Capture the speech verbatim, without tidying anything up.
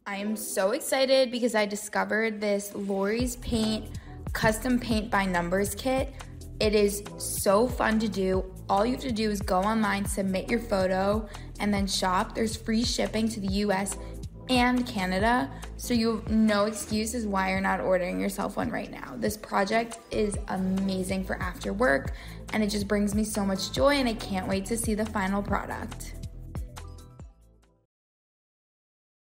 I am so excited because I discovered this Lori's Paint custom paint by numbers kit. It is so fun to do. All you have to do is go online, submit your photo, and then shop. There's free shipping to the U S and Canada, so you have no excuses why you're not ordering yourself one right now. This project is amazing for after work, and it just brings me so much joy, and I can't wait to see the final product.